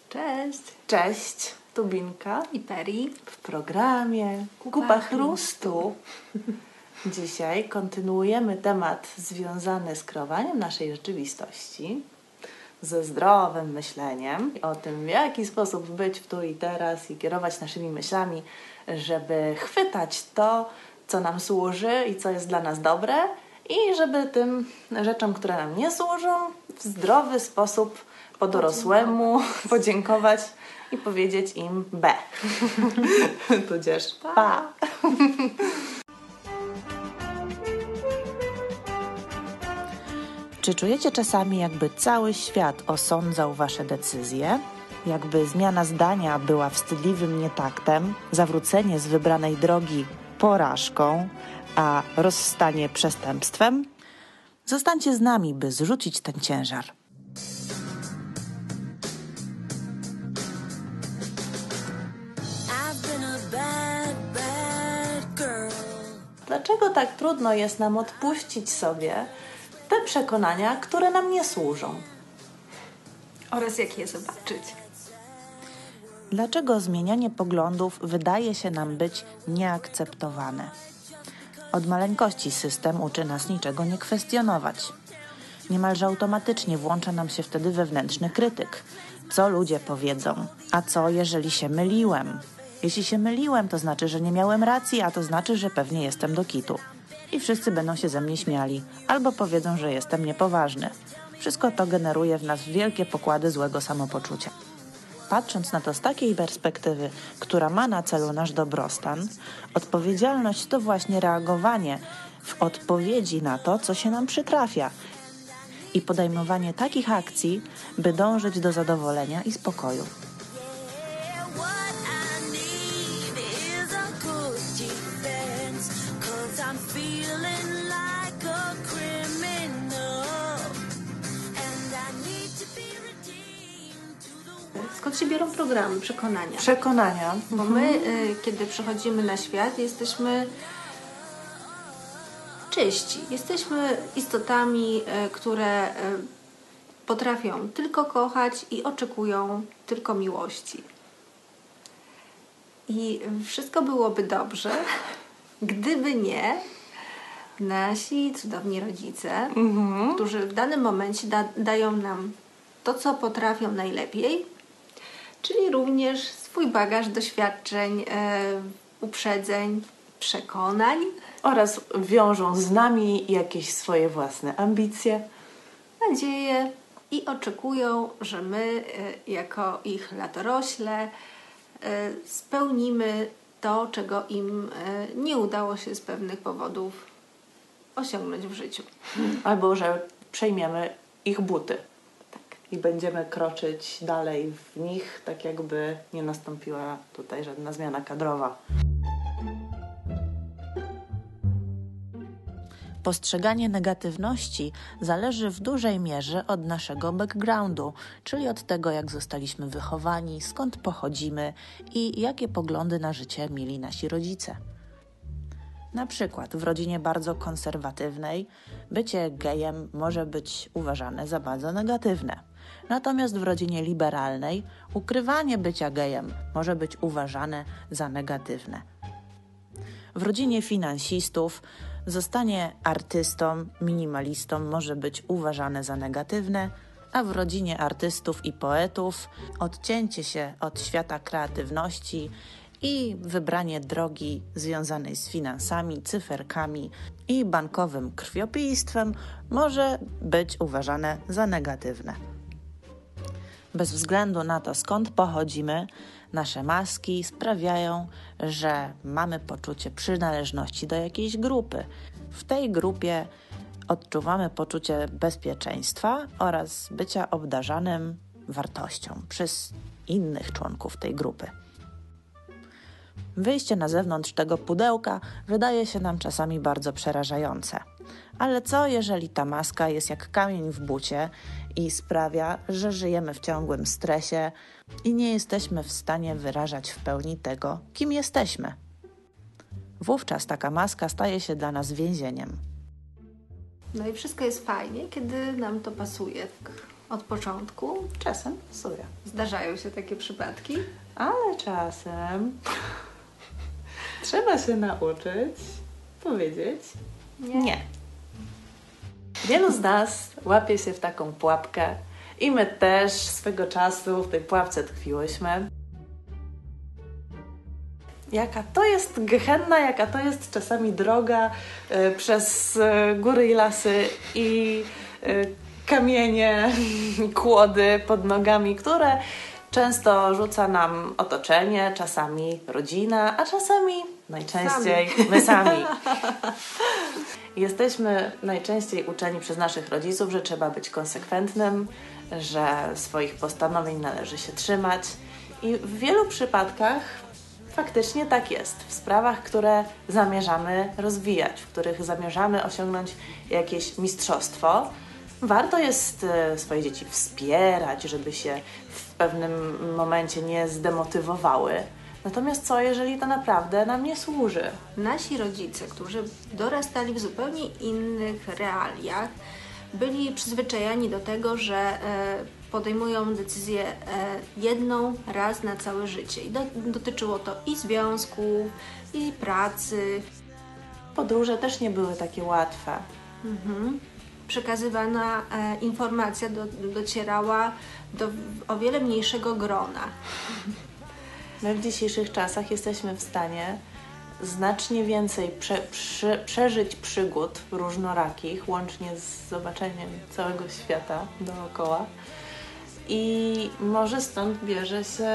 Cześć! Cześć, tu Binka I Peri w programie Kupa Chrustu. Dzisiaj kontynuujemy temat związany z kreowaniem naszej rzeczywistości, ze zdrowym myśleniem o tym, w jaki sposób być w tu i teraz i kierować naszymi myślami, żeby chwytać to, co nam służy i co jest dla nas dobre i żeby tym rzeczom, które nam nie służą, w zdrowy sposób po dorosłemu podziękować i powiedzieć im B. Tudzież pa. Czy czujecie czasami, jakby cały świat osądzał wasze decyzje? Jakby zmiana zdania była wstydliwym nietaktem, zawrócenie z wybranej drogi porażką, a rozstanie przestępstwem? Zostańcie z nami, by zrzucić ten ciężar. Dlaczego tak trudno jest nam odpuścić sobie te przekonania, które nam nie służą? oraz jak je zobaczyć. Dlaczego zmienianie poglądów wydaje się nam być nieakceptowane? Od maleńkości system uczy nas niczego nie kwestionować. Niemalże automatycznie włącza nam się wtedy wewnętrzny krytyk. Co ludzie powiedzą? A co, jeżeli się myliłem? Jeśli się myliłem, to znaczy, że nie miałem racji, a to znaczy, że pewnie jestem do kitu. I wszyscy będą się ze mnie śmiali, albo powiedzą, że jestem niepoważny. Wszystko to generuje w nas wielkie pokłady złego samopoczucia. Patrząc na to z takiej perspektywy, która ma na celu nasz dobrostan, odpowiedzialność to właśnie reagowanie w odpowiedzi na to, co się nam przytrafia i podejmowanie takich akcji, by dążyć do zadowolenia i spokoju. Skąd się biorą programy, przekonania? Przekonania. Bo my, kiedy przychodzimy na świat, jesteśmy czyści. Jesteśmy istotami, które potrafią tylko kochać i oczekują tylko miłości. I wszystko byłoby dobrze, gdyby nie nasi cudowni rodzice, którzy w danym momencie dają nam to, co potrafią najlepiej, czyli również swój bagaż doświadczeń, uprzedzeń, przekonań. Oraz wiążą z nami jakieś swoje własne ambicje, Nadzieje i oczekują, że my jako ich latorośle spełnimy to, czego im nie udało się z pewnych powodów osiągnąć w życiu. albo że przejmiemy ich buty. I będziemy kroczyć dalej w nich, tak jakby nie nastąpiła tutaj żadna zmiana kadrowa. Postrzeganie negatywności zależy w dużej mierze od naszego backgroundu, czyli od tego, jak zostaliśmy wychowani, skąd pochodzimy i jakie poglądy na życie mieli nasi rodzice. Na przykład w rodzinie bardzo konserwatywnej bycie gejem może być uważane za bardzo negatywne. Natomiast w rodzinie liberalnej ukrywanie bycia gejem może być uważane za negatywne. W rodzinie finansistów zostanie artystą, minimalistą może być uważane za negatywne, a w rodzinie artystów i poetów odcięcie się od świata kreatywności i wybranie drogi związanej z finansami, cyferkami i bankowym krwiopijstwem może być uważane za negatywne. Bez względu na to, skąd pochodzimy, nasze maski sprawiają, że mamy poczucie przynależności do jakiejś grupy. W tej grupie odczuwamy poczucie bezpieczeństwa oraz bycia obdarzanym wartością przez innych członków tej grupy. Wyjście na zewnątrz tego pudełka wydaje się nam czasami bardzo przerażające. Ale co, jeżeli ta maska jest jak kamień w bucie i sprawia, że żyjemy w ciągłym stresie i nie jesteśmy w stanie wyrażać w pełni tego, kim jesteśmy? Wówczas taka maska staje się dla nas więzieniem. No i wszystko jest fajnie, kiedy nam to pasuje. od początku? Czasem pasuje. Zdarzają się takie przypadki? Ale czasem trzeba się nauczyć powiedzieć nie. Wielu z nas łapie się w taką pułapkę i my też swego czasu w tej pułapce tkwiłyśmy. Jaka to jest gehenna, jaka to jest czasami droga przez góry i lasy i kamienie, kłody pod nogami, które często rzuca nam otoczenie, czasami rodzina, a czasami najczęściej my sami. Jesteśmy najczęściej uczeni przez naszych rodziców, że trzeba być konsekwentnym, że swoich postanowień należy się trzymać i w wielu przypadkach faktycznie tak jest. W sprawach, które zamierzamy rozwijać, w których zamierzamy osiągnąć jakieś mistrzostwo, warto jest swoje dzieci wspierać, żeby się w pewnym momencie nie zdemotywowały. Natomiast co, jeżeli to naprawdę nam nie służy? Nasi rodzice, którzy dorastali w zupełnie innych realiach, byli przyzwyczajani do tego, że podejmują decyzję jedną raz na całe życie. I dotyczyło to i związków, i pracy. Podróże też nie były takie łatwe. Przekazywana informacja docierała do o wiele mniejszego grona. My w dzisiejszych czasach jesteśmy w stanie znacznie więcej przeżyć przygód różnorakich, łącznie z zobaczeniem całego świata dookoła. I może stąd bierze się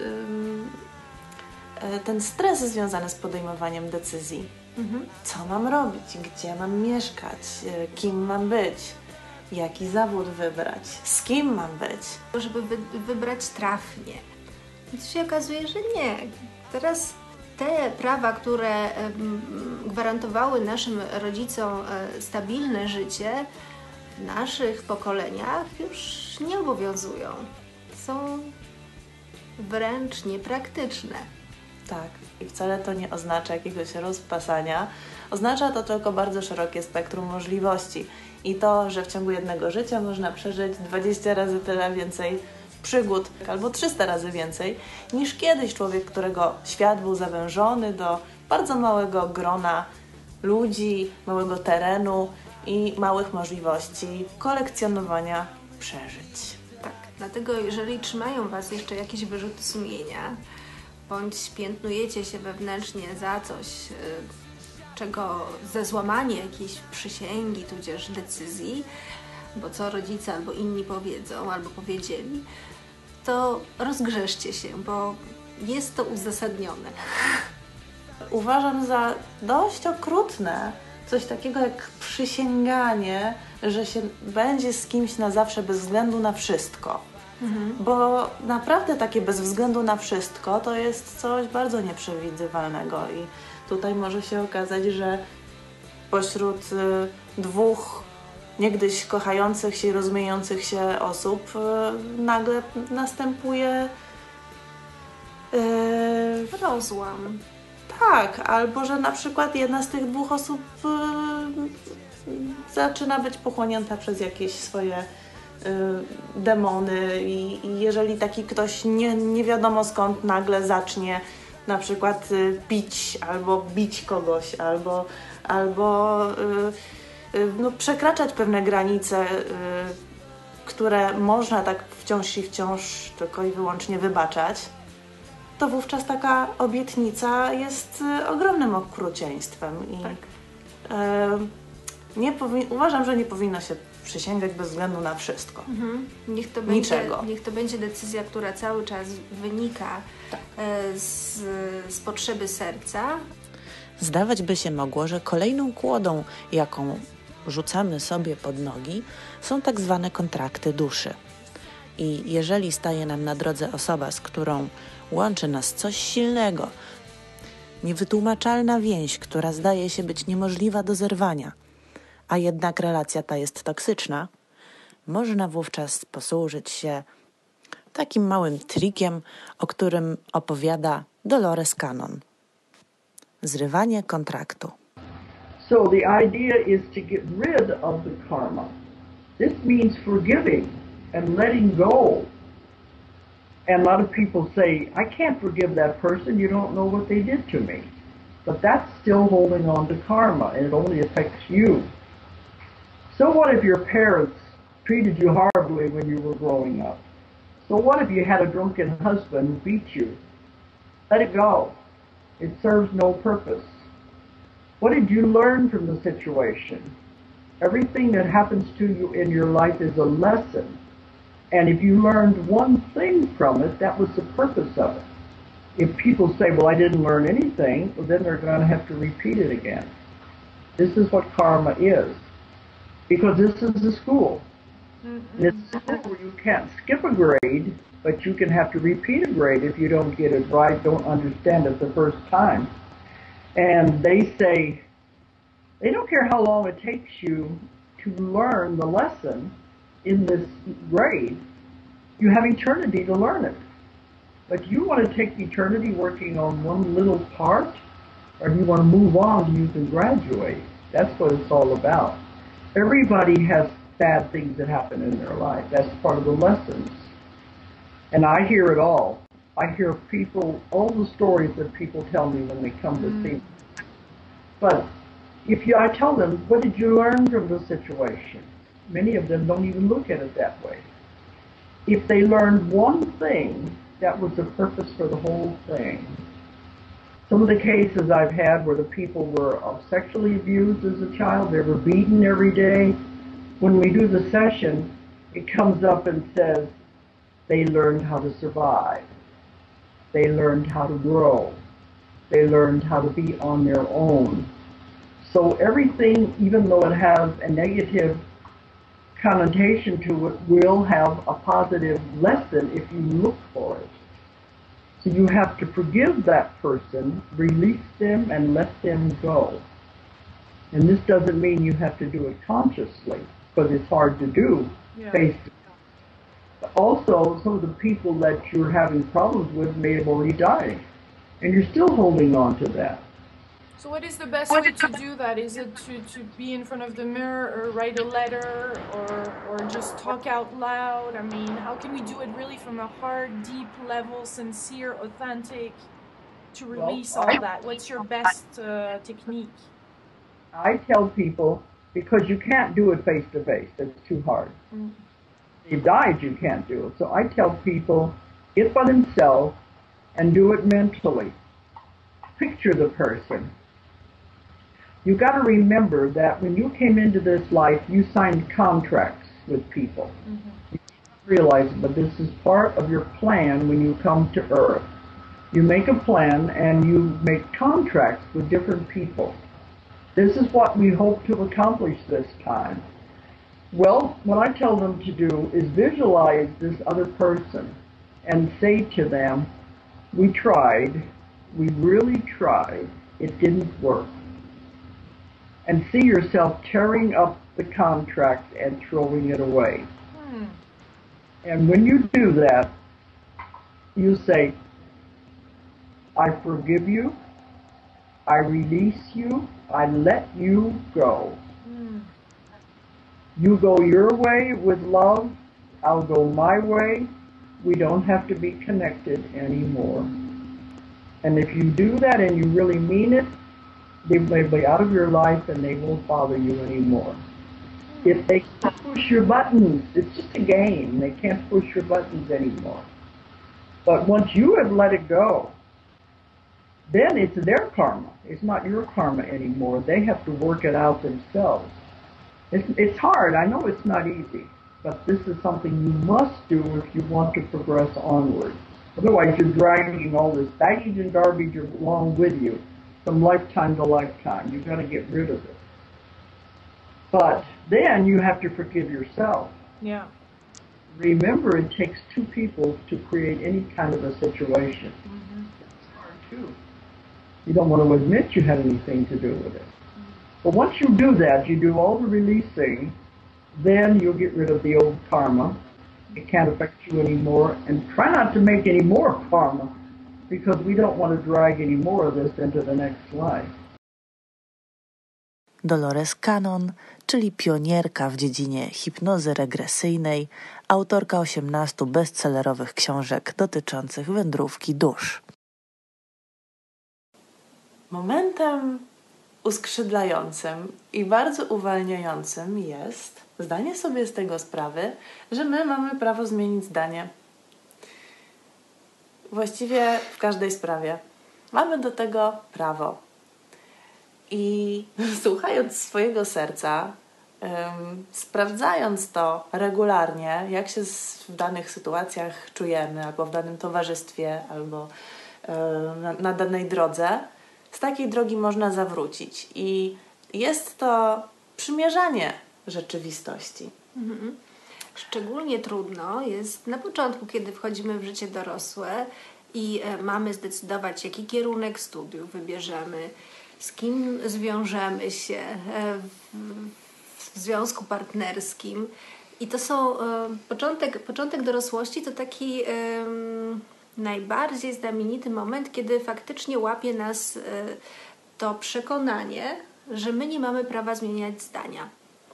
ten stres związany z podejmowaniem decyzji. Co mam robić? Gdzie mam mieszkać? Kim mam być? Jaki zawód wybrać? Z kim mam być? Żeby wybrać trafnie. I się okazuje, że nie. Teraz te prawa, które gwarantowały naszym rodzicom stabilne życie, w naszych pokoleniach już nie obowiązują. Są wręcz niepraktyczne. Tak. I wcale to nie oznacza jakiegoś rozpasania. Oznacza to tylko bardzo szerokie spektrum możliwości. I to, że w ciągu jednego życia można przeżyć 20 razy tyle więcej przygód, albo 300 razy więcej, niż kiedyś człowiek, którego świat był zawężony do bardzo małego grona ludzi, małego terenu i małych możliwości kolekcjonowania przeżyć. Tak, dlatego jeżeli trzymają Was jeszcze jakieś wyrzuty sumienia, bądź piętnujecie się wewnętrznie za coś, za złamanie jakiejś przysięgi, tudzież decyzji, bo co rodzice albo inni powiedzą, albo powiedzieli, to rozgrzeszcie się, bo jest to uzasadnione. Uważam za dość okrutne coś takiego jak przysięganie, że się będzie z kimś na zawsze bez względu na wszystko. Bo naprawdę takie bez względu na wszystko to jest coś bardzo nieprzewidywalnego i tutaj może się okazać, że pośród dwóch niegdyś kochających się i rozumiejących się osób nagle następuje Rozłam. tak, albo że na przykład jedna z tych dwóch osób zaczyna być pochłonięta przez jakieś swoje demony i jeżeli taki ktoś nie wiadomo skąd nagle zacznie na przykład pić albo bić kogoś, albo przekraczać pewne granice, które można tak wciąż i wciąż tylko i wyłącznie wybaczać, to wówczas taka obietnica jest ogromnym okrucieństwem. I tak. Uważam, że nie powinno się przysięgać bez względu na wszystko. Niech to będzie decyzja, która cały czas wynika z potrzeby serca. Zdawać by się mogło, że kolejną kłodą, jaką rzucamy sobie pod nogi, są tak zwane kontrakty duszy. I jeżeli staje nam na drodze osoba, z którą łączy nas coś silnego, niewytłumaczalna więź, która zdaje się być niemożliwa do zerwania, a jednak relacja ta jest toksyczna, można wówczas posłużyć się takim małym trikiem, o którym opowiada Dolores Cannon. Zrywanie kontraktu. So the idea is to get rid of the karma. This means forgiving and letting go. And a lot of people say, I can't forgive that person, you don't know what they did to me. But that's still holding on to karma, and it only affects you. So what if your parents treated you horribly when you were growing up? So what if you had a drunken husband who beat you? Let it go. It serves no purpose. What did you learn from the situation? Everything that happens to you in your life is a lesson. And if you learned one thing from it, that was the purpose of it. If people say, well, I didn't learn anything, well, then they're going to have to repeat it again. This is what karma is. Because this is the school. Mm-hmm. It's a school where you can't skip a grade, but you can have to repeat a grade if you don't get it right, don't understand it the first time. And they say, they don't care how long it takes you to learn the lesson in this grade. You have eternity to learn it. But you want to take eternity working on one little part, or do you want to move on so you can graduate? That's what it's all about. Everybody has bad things that happen in their life. That's part of the lessons. And I hear it all. I hear people, all the stories that people tell me when they come to see me. But I tell them, what did you learn from the situation? Many of them don't even look at it that way. If they learned one thing, that was the purpose for the whole thing. Some of the cases I've had where the people were sexually abused as a child, they were beaten every day. When we do the session, it comes up and says, they learned how to survive. They learned how to grow. They learned how to be on their own. So everything, even though it has a negative connotation to it, will have a positive lesson if you look for it. So you have to forgive that person, release them, and let them go. And this doesn't mean you have to do it consciously, because it's hard to do. Yeah. Also, some of the people that you're having problems with may have already died, and you're still holding on to that. So what is the best way to do that? Is it to be in front of the mirror or write a letter or just talk out loud? I mean, how can we do it really from a heart, deep level, sincere, authentic, to release all that? What's your best technique? I tell people, because you can't do it face to face, it's too hard. Mm-hmm. If you died, you can't do it. So I tell people, get by themselves and do it mentally. Picture the person. You've got to remember that when you came into this life, you signed contracts with people. Mm-hmm. You realize it, but this is part of your plan when you come to Earth. You make a plan and you make contracts with different people. This is what we hope to accomplish this time. Well, what I tell them to do is visualize this other person and say to them, we tried, we really tried, it didn't work. And see yourself tearing up the contract and throwing it away. And when you do that, you say, I forgive you, I release you, I let you go. You go your way with love, I'll go my way. We don't have to be connected anymore. And if you do that and you really mean it, they may be out of your life and they won't bother you anymore. If they can't push your buttons, it's just a game. They can't push your buttons anymore. But once you have let it go, then it's their karma. It's not your karma anymore. They have to work it out themselves. It's hard. I know it's not easy. But this is something you must do if you want to progress onward. Otherwise, you're dragging all this baggage and garbage along with you from lifetime to lifetime. You've got to get rid of it. But then you have to forgive yourself. Yeah. Remember, it takes two people to create any kind of a situation. Mm-hmm. It's hard, too. You don't want to admit you had anything to do with it. Mm-hmm. But once you do that, you do all the releasing, then you'll get rid of the old karma. It can't affect you anymore. And try not to make any more karma, because we don't want to drag any more of this into the next life. Dolores Cannon, czyli pionierka w dziedzinie hipnozy regresyjnej, autorka 18 bestsellerowych książek dotyczących wędrówki dusz. Momentem uskrzydlającym i bardzo uwalniającym jest zdanie sobie z tego sprawy, że my mamy prawo zmienić zdanie. Właściwie w każdej sprawie. Mamy do tego prawo. I słuchając swojego serca, sprawdzając to regularnie, jak się w danych sytuacjach czujemy, albo w danym towarzystwie, albo na danej drodze, z takiej drogi można zawrócić. I jest to przymierzanie rzeczywistości. Szczególnie trudno jest na początku, kiedy wchodzimy w życie dorosłe i mamy zdecydować, jaki kierunek studiów wybierzemy, z kim zwiążemy się w związku partnerskim. I to są początek dorosłości to taki najbardziej znamienity moment, kiedy faktycznie łapie nas to przekonanie, że my nie mamy prawa zmieniać zdania.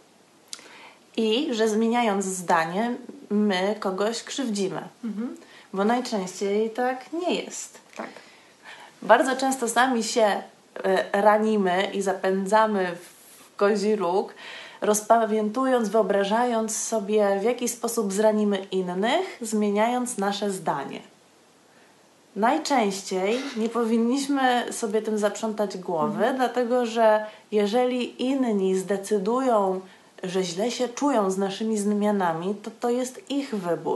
I że zmieniając zdanie, my kogoś krzywdzimy. Bo najczęściej tak nie jest. Tak. Bardzo często sami się ranimy i zapędzamy w kozi róg, rozpamiętując, wyobrażając sobie, w jaki sposób zranimy innych, zmieniając nasze zdanie. Najczęściej nie powinniśmy sobie tym zaprzątać głowy, dlatego że jeżeli inni zdecydują, że źle się czują z naszymi zmianami, to jest ich wybór.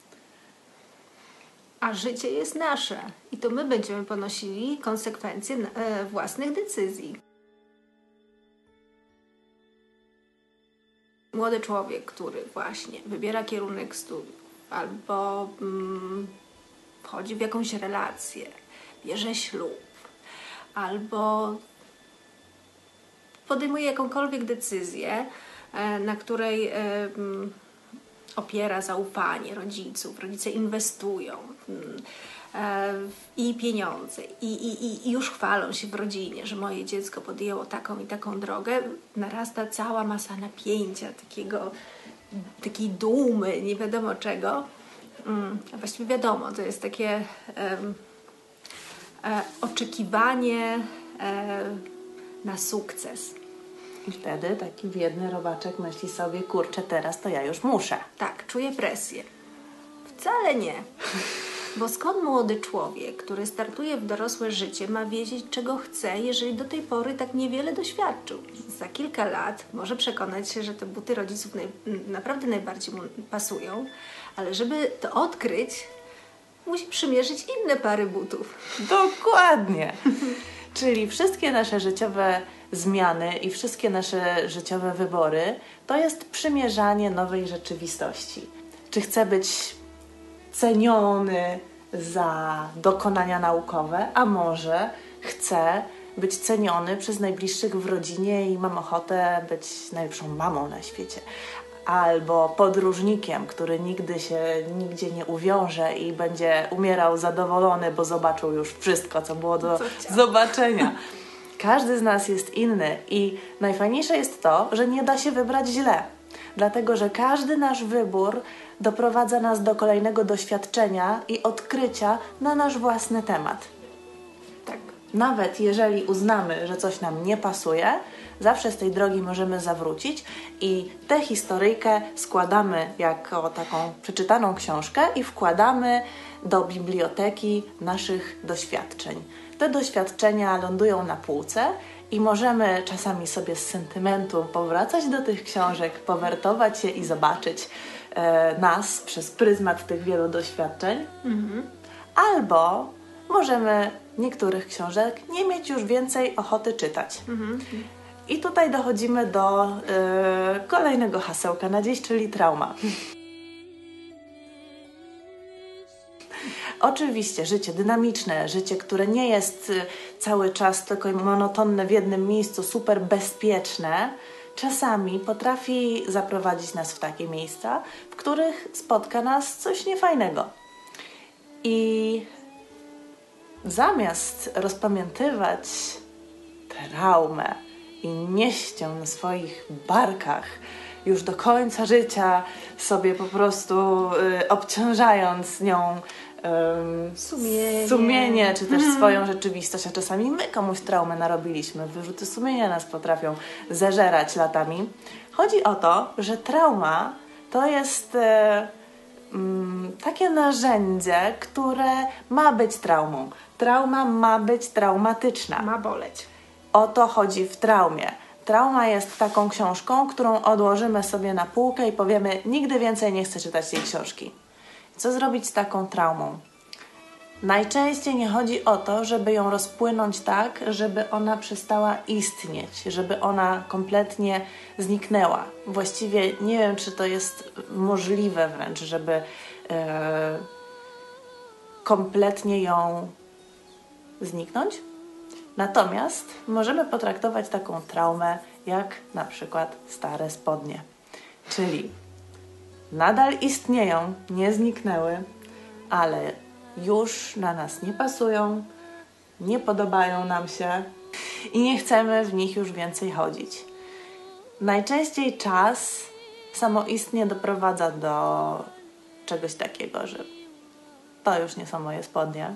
A życie jest nasze i to my będziemy ponosili konsekwencje własnych decyzji. Młody człowiek, który właśnie wybiera kierunek studiów albo wchodzi w jakąś relację, bierze ślub albo podejmuje jakąkolwiek decyzję, na której opiera zaufanie rodziców, rodzice inwestują i pieniądze i już chwalą się w rodzinie, że moje dziecko podjęło taką i taką drogę, narasta cała masa napięcia, takiej dumy, nie wiadomo czego. A właściwie wiadomo, to jest takie oczekiwanie na sukces. I wtedy taki biedny robaczek myśli sobie, kurczę, teraz to ja już muszę. Tak, czuję presję. Wcale nie. Bo skąd młody człowiek, który startuje w dorosłe życie, ma wiedzieć, czego chce, jeżeli do tej pory tak niewiele doświadczył? Za kilka lat może przekonać się, że te buty rodziców naprawdę najbardziej mu pasują, ale żeby to odkryć, musi przymierzyć inne pary butów. Dokładnie. Czyli wszystkie nasze życiowe zmiany i wszystkie nasze życiowe wybory to jest przymierzanie nowej rzeczywistości. Czy chcę być ceniony za dokonania naukowe, a może chcę być ceniony przez najbliższych w rodzinie i mam ochotę być najlepszą mamą na świecie. Albo podróżnikiem, który nigdy się nigdzie nie uwiąże i będzie umierał zadowolony, bo zobaczył już wszystko, co było do zobaczenia. Każdy z nas jest inny i najfajniejsze jest to, że nie da się wybrać źle. Dlatego, że każdy nasz wybór doprowadza nas do kolejnego doświadczenia i odkrycia na nasz własny temat. Tak. Nawet jeżeli uznamy, że coś nam nie pasuje, zawsze z tej drogi możemy zawrócić i tę historyjkę składamy jako taką przeczytaną książkę i wkładamy do biblioteki naszych doświadczeń. Te doświadczenia lądują na półce i możemy czasami sobie z sentymentu powracać do tych książek, powertować je i zobaczyć nas przez pryzmat tych wielu doświadczeń. Albo możemy niektórych książek nie mieć już więcej ochoty czytać. I tutaj dochodzimy do kolejnego hasełka na dziś, czyli trauma. Oczywiście życie dynamiczne, życie, które nie jest cały czas tylko monotonne w jednym miejscu, super bezpieczne, czasami potrafi zaprowadzić nas w takie miejsca, w których spotka nas coś niefajnego. I zamiast rozpamiętywać traumę i nieść ją na swoich barkach już do końca życia sobie po prostu obciążając nią sumienie, czy też swoją rzeczywistość, a czasami my komuś traumę narobiliśmy. Wyrzuty sumienia nas potrafią zeżerać latami. Chodzi o to, że trauma to jest takie narzędzie, które ma być traumą. Trauma ma być traumatyczna. Ma boleć. O to chodzi w traumie. Trauma jest taką książką, którą odłożymy sobie na półkę i powiemy, nigdy więcej nie chcę czytać tej książki. Co zrobić z taką traumą? Najczęściej nie chodzi o to, żeby ją rozpłynąć tak, żeby ona przestała istnieć, żeby ona kompletnie zniknęła. Właściwie nie wiem, czy to jest możliwe wręcz, żeby kompletnie ją zniknąć. Natomiast możemy potraktować taką traumę jak na przykład stare spodnie. Czyli nadal istnieją, nie zniknęły, ale już na nas nie pasują, nie podobają nam się i nie chcemy w nich już więcej chodzić. Najczęściej czas samoistnie doprowadza do czegoś takiego, że to już nie są moje spodnie.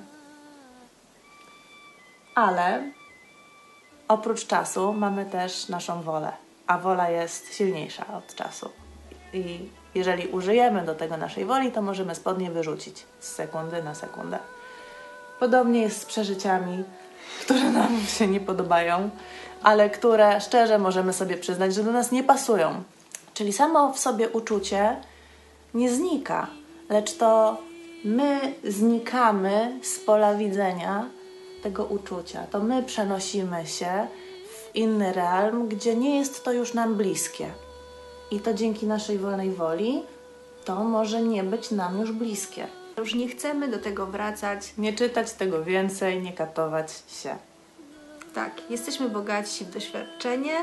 Ale oprócz czasu mamy też naszą wolę, a wola jest silniejsza od czasu. I jeżeli użyjemy do tego naszej woli, to możemy spodnie wyrzucić z sekundy na sekundę. Podobnie jest z przeżyciami, które nam się nie podobają, ale które szczerze możemy sobie przyznać, że do nas nie pasują. Czyli samo w sobie uczucie nie znika, lecz to my znikamy z pola widzenia tego uczucia. To my przenosimy się w inny realm, gdzie nie jest to już nam bliskie. I to dzięki naszej wolnej woli to może nie być nam już bliskie. Już nie chcemy do tego wracać. Nie czytać tego więcej, nie katować się. Tak, jesteśmy bogaci w doświadczenie.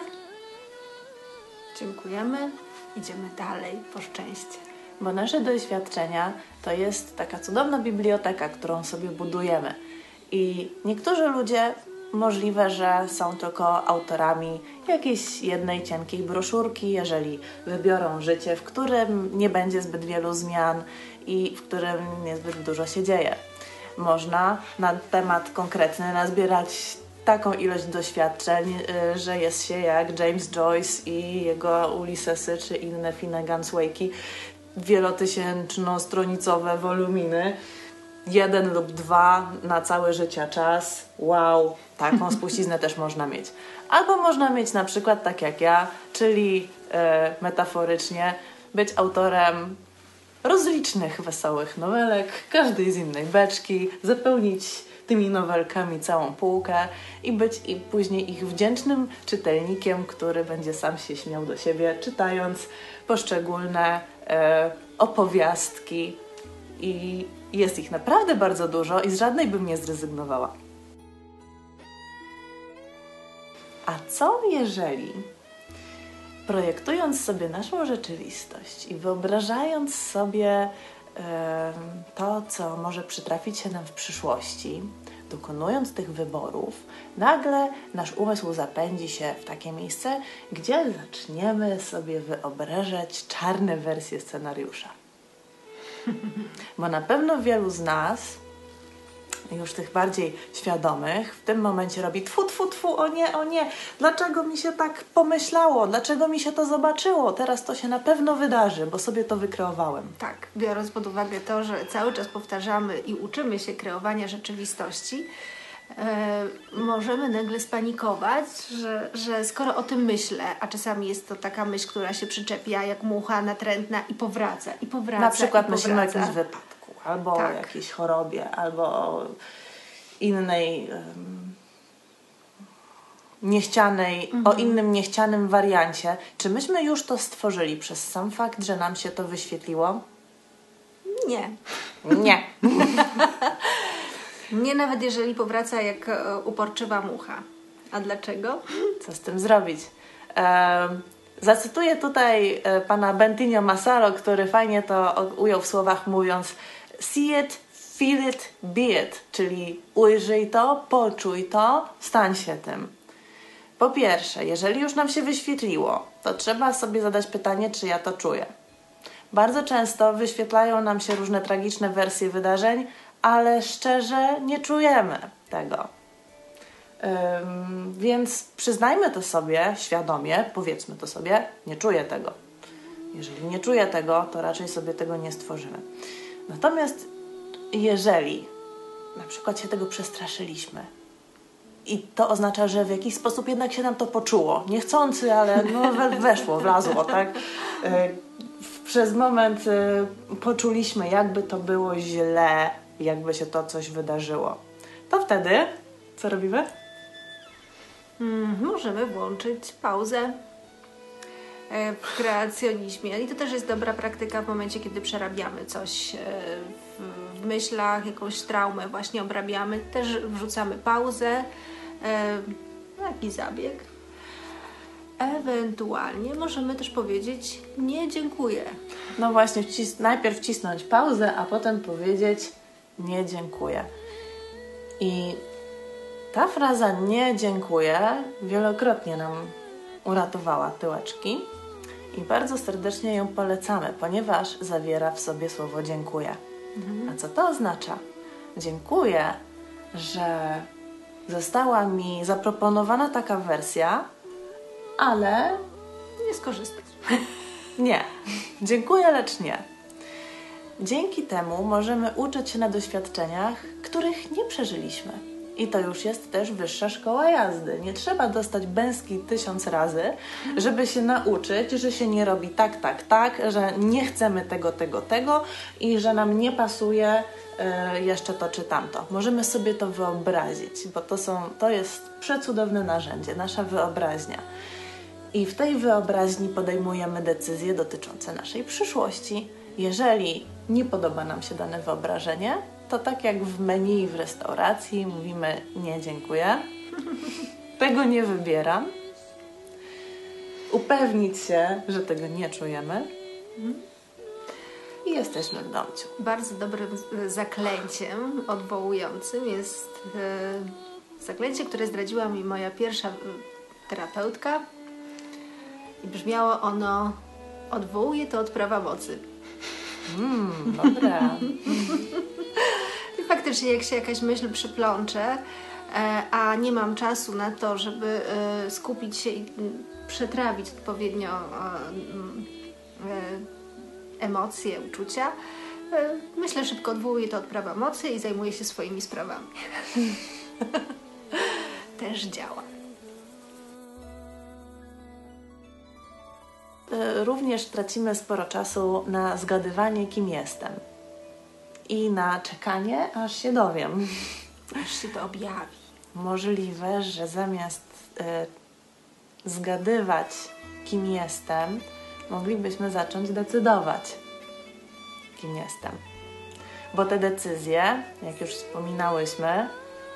Dziękujemy. Idziemy dalej po szczęście. Bo nasze doświadczenia to jest taka cudowna biblioteka, którą sobie budujemy. I niektórzy ludzie możliwe, że są tylko autorami jakiejś jednej cienkiej broszurki, jeżeli wybiorą życie, w którym nie będzie zbyt wielu zmian i w którym niezbyt dużo się dzieje. Można na temat konkretny nazbierać taką ilość doświadczeń, że jest się jak James Joyce i jego Ulyssesy czy inne Finnegans Wake'i, wielotysięcznostronicowe woluminy, 1 lub 2 na całe życie czas. Wow, taką spuściznę też można mieć. Albo można mieć na przykład tak jak ja, czyli metaforycznie być autorem rozlicznych, wesołych nowelek, każdej z innej beczki, zapełnić tymi nowelkami całą półkę i być i później ich wdzięcznym czytelnikiem, który będzie sam się śmiał do siebie, czytając poszczególne opowiastki. I jest ich naprawdę bardzo dużo i z żadnej bym nie zrezygnowała. A co jeżeli, projektując sobie naszą rzeczywistość i wyobrażając sobie to, co może przytrafić się nam w przyszłości, dokonując tych wyborów, nagle nasz umysł zapędzi się w takie miejsce, gdzie zaczniemy sobie wyobrażać czarne wersje scenariusza. Bo na pewno wielu z nas, już tych bardziej świadomych, w tym momencie robi tfu, tfu, tfu, o nie, dlaczego mi się tak pomyślało, dlaczego mi się to zobaczyło, teraz to się na pewno wydarzy, bo sobie to wykreowałem. Tak, biorąc pod uwagę to, że cały czas powtarzamy i uczymy się kreowania rzeczywistości, możemy nagle spanikować, że skoro o tym myślę, a czasami jest to taka myśl, która się przyczepia jak mucha natrętna i powraca. Na przykład myślimy o jakimś wypadku, albo tak, o jakiejś chorobie, albo o innej niechcianej, o innym niechcianym wariancie. Czy myśmy już to stworzyli przez sam fakt, że nam się to wyświetliło? Nie. Nie. Nie, nawet jeżeli powraca jak uporczywa mucha. A dlaczego? Co z tym zrobić? Zacytuję tutaj pana Bentinho Massaro, który fajnie to ujął w słowach, mówiąc see it, feel it, be it, czyli ujrzyj to, poczuj to, stań się tym. Po pierwsze, jeżeli już nam się wyświetliło, to trzeba sobie zadać pytanie, czy ja to czuję. Bardzo często wyświetlają nam się różne tragiczne wersje wydarzeń, ale szczerze nie czujemy tego. Więc przyznajmy to sobie świadomie, powiedzmy to sobie, nie czuję tego. Jeżeli nie czuję tego, to raczej sobie tego nie stworzymy. Natomiast jeżeli na przykład się tego przestraszyliśmy i to oznacza, że w jakiś sposób jednak się nam to poczuło, niechcący, ale weszło, wlazło, tak? Przez moment poczuliśmy, jakby to było źle, jakby się to coś wydarzyło. To wtedy co robimy? Możemy włączyć pauzę w kreacjonizmie. I to też jest dobra praktyka w momencie, kiedy przerabiamy coś w myślach, jakąś traumę właśnie obrabiamy. Też wrzucamy pauzę, taki zabieg. Ewentualnie możemy też powiedzieć nie dziękuję. No właśnie, najpierw wcisnąć pauzę, a potem powiedzieć nie dziękuję. I ta fraza nie dziękuję wielokrotnie nam uratowała tyłeczki i bardzo serdecznie ją polecamy, ponieważ zawiera w sobie słowo dziękuję. A co to oznacza? Dziękuję, że została mi zaproponowana taka wersja, ale Nie skorzystać. nie. Dziękuję, lecz nie. Dzięki temu możemy uczyć się na doświadczeniach, których nie przeżyliśmy. I to już jest też wyższa szkoła jazdy. Nie trzeba dostać bęski 1000 razy, żeby się nauczyć, że się nie robi tak, że nie chcemy tego i że nam nie pasuje jeszcze to czy tamto. Możemy sobie to wyobrazić, bo to jest przecudowne narzędzie, nasza wyobraźnia. I w tej wyobraźni podejmujemy decyzje dotyczące naszej przyszłości. Jeżeli nie podoba nam się dane wyobrażenie, to tak jak w menu w restauracji mówimy nie dziękuję, tego nie wybieram, upewnić się, że tego nie czujemy i jesteśmy w domciu. Bardzo dobrym zaklęciem odwołującym jest zaklęcie, które zdradziła mi moja pierwsza terapeutka i brzmiało ono: odwołuję to od prawa mocy. Dobra. I faktycznie jak się jakaś myśl przyplącze, a nie mam czasu na to, żeby skupić się i przetrawić odpowiednio emocje, uczucia, myślę szybko, odwołuję to od prawa mocy i zajmuję się swoimi sprawami. Też działa. Również tracimy sporo czasu na zgadywanie, kim jestem. I na czekanie, aż się dowiem. Aż się to objawi. Możliwe, że zamiast zgadywać, kim jestem, moglibyśmy zacząć decydować, kim jestem. Bo te decyzje, jak już wspominałyśmy,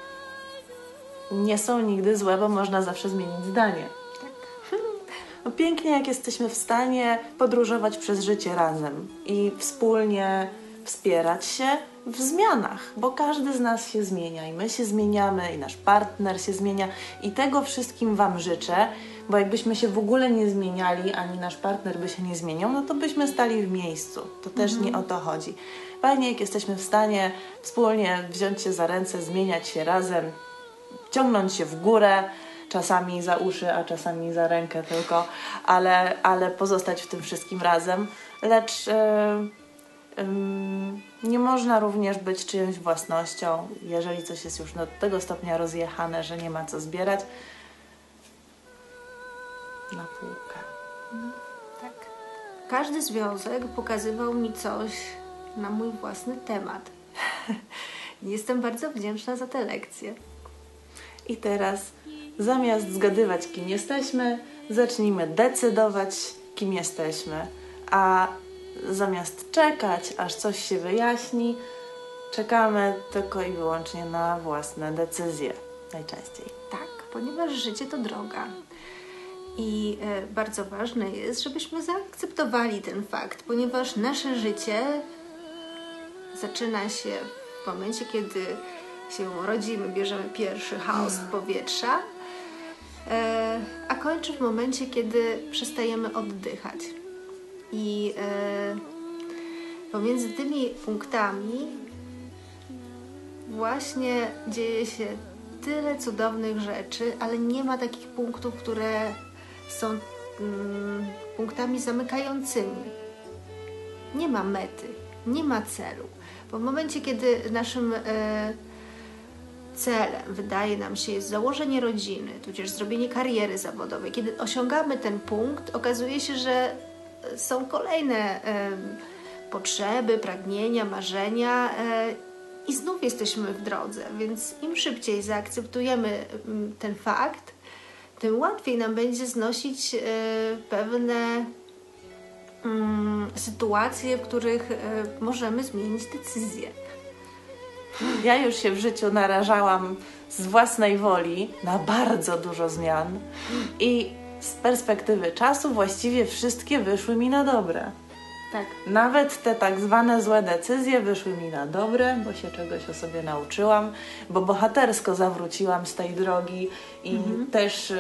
nie są nigdy złe, bo można zawsze zmienić zdanie. No pięknie, jak jesteśmy w stanie podróżować przez życie razem i wspólnie wspierać się w zmianach, bo każdy z nas się zmienia i my się zmieniamy i nasz partner się zmienia i tego wszystkim Wam życzę, bo jakbyśmy się w ogóle nie zmieniali, ani nasz partner by się nie zmieniał, no to byśmy stali w miejscu. To też nie o to chodzi. Fajnie, jak jesteśmy w stanie wspólnie wziąć się za ręce, zmieniać się razem, ciągnąć się w górę, czasami za uszy, a czasami za rękę tylko, ale pozostać w tym wszystkim razem. Lecz nie można również być czyjąś własnością, jeżeli coś jest już do tego stopnia rozjechane, że nie ma co zbierać. Na półkę. Tak. Każdy związek pokazywał mi coś na mój własny temat. Jestem bardzo wdzięczna za te lekcje. I teraz zamiast zgadywać, kim jesteśmy, zacznijmy decydować, kim jesteśmy, a zamiast czekać, aż coś się wyjaśni, czekamy tylko i wyłącznie na własne decyzje. Najczęściej. Tak, ponieważ życie to droga. I bardzo ważne jest, żebyśmy zaakceptowali ten fakt, ponieważ nasze życie zaczyna się w momencie, kiedy się rodzimy, bierzemy pierwszy haust powietrza. a kończy w momencie, kiedy przestajemy oddychać. I pomiędzy tymi punktami właśnie dzieje się tyle cudownych rzeczy, ale nie ma takich punktów, które są punktami zamykającymi. Nie ma mety, nie ma celu. Bo w momencie, kiedy naszym celem, wydaje nam się, jest założenie rodziny, tudzież zrobienie kariery zawodowej, kiedy osiągamy ten punkt, okazuje się, że są kolejne potrzeby, pragnienia, marzenia i znów jesteśmy w drodze, więc im szybciej zaakceptujemy ten fakt, tym łatwiej nam będzie znosić pewne sytuacje, w których możemy zmienić decyzję. Ja już się w życiu narażałam z własnej woli na bardzo dużo zmian i z perspektywy czasu właściwie wszystkie wyszły mi na dobre. Tak. Nawet te tak zwane złe decyzje wyszły mi na dobre, bo się czegoś o sobie nauczyłam, bo bohatersko zawróciłam z tej drogi i też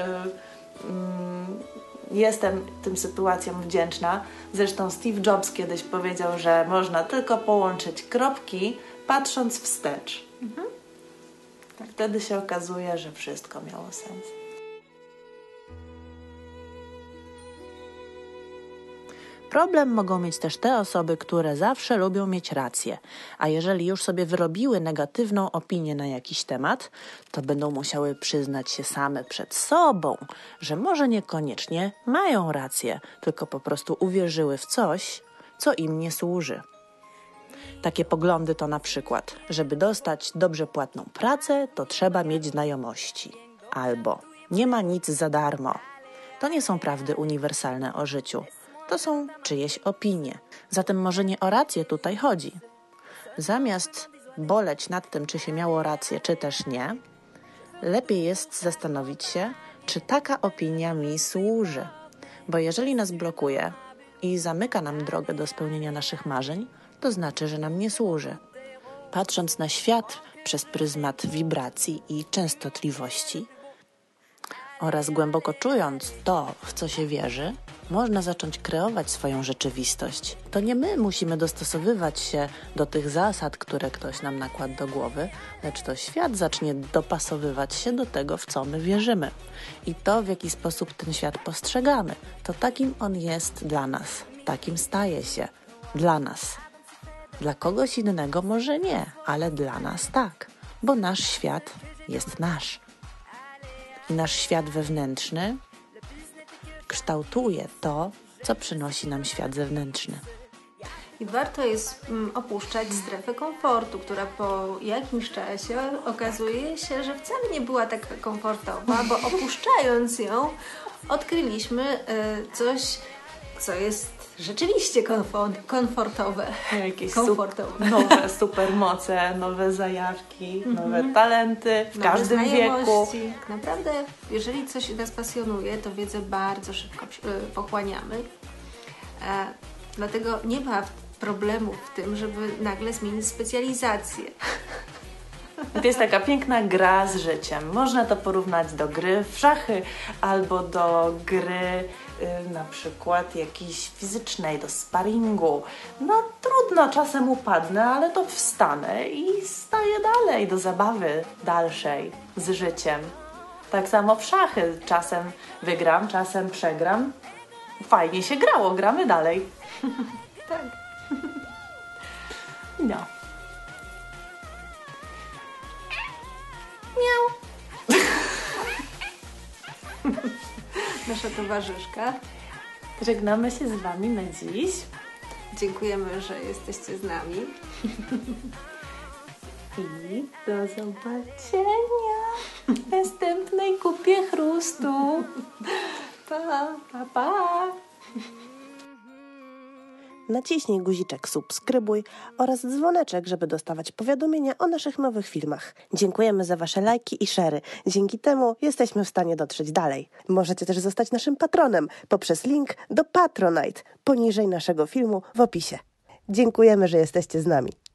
jestem tym sytuacjom wdzięczna. Zresztą Steve Jobs kiedyś powiedział, że można tylko połączyć kropki, patrząc wstecz. Tak. Wtedy się okazuje, że wszystko miało sens. Problem mogą mieć też te osoby, które zawsze lubią mieć rację, a jeżeli już sobie wyrobiły negatywną opinię na jakiś temat, to będą musiały przyznać się same przed sobą, że może niekoniecznie mają rację, tylko po prostu uwierzyły w coś, co im nie służy. Takie poglądy to na przykład, żeby dostać dobrze płatną pracę, to trzeba mieć znajomości. Albo nie ma nic za darmo. To nie są prawdy uniwersalne o życiu. To są czyjeś opinie. Zatem może nie o rację tutaj chodzi. Zamiast boleć nad tym, czy się miało rację, czy też nie, lepiej jest zastanowić się, czy taka opinia mi służy. Bo jeżeli nas blokuje i zamyka nam drogę do spełnienia naszych marzeń, to znaczy, że nam nie służy. Patrząc na świat przez pryzmat wibracji i częstotliwości oraz głęboko czując to, w co się wierzy, można zacząć kreować swoją rzeczywistość. To nie my musimy dostosowywać się do tych zasad, które ktoś nam nakładł do głowy, lecz to świat zacznie dopasowywać się do tego, w co my wierzymy. I to, w jaki sposób ten świat postrzegamy, to takim on jest dla nas. Takim staje się dla nas. Dla kogoś innego może nie, ale dla nas tak, bo nasz świat jest nasz. I nasz świat wewnętrzny kształtuje to, co przynosi nam świat zewnętrzny. I warto jest opuszczać strefę komfortu, która po jakimś czasie okazuje się, że wcale nie była taka komfortowa, bo opuszczając ją odkryliśmy coś, co jest rzeczywiście komfortowe. Jakieś nowe supermoce, nowe zajawki, nowe talenty w nowe każdym wieku. Tak naprawdę, jeżeli coś nas pasjonuje, to wiedzę bardzo szybko pochłaniamy. Dlatego nie ma problemu w tym, żeby nagle zmienić specjalizację. To jest taka piękna gra z życiem. Można to porównać do gry w szachy albo do gry na przykład jakiejś fizycznej, do sparingu. No trudno, czasem upadnę, ale to wstanę i staję dalej do zabawy dalszej z życiem. Tak samo w szachy. Czasem wygram, czasem przegram. Fajnie się grało, gramy dalej. Tak. No. Nasza towarzyszka. Żegnamy się z Wami na dziś. Dziękujemy, że jesteście z nami. I do zobaczenia w następnej kupie chrustu. Pa, pa, pa. Naciśnij guziczek subskrybuj oraz dzwoneczek, żeby dostawać powiadomienia o naszych nowych filmach. Dziękujemy za Wasze lajki i szery. Dzięki temu jesteśmy w stanie dotrzeć dalej. Możecie też zostać naszym patronem poprzez link do Patronite poniżej naszego filmu w opisie. Dziękujemy, że jesteście z nami.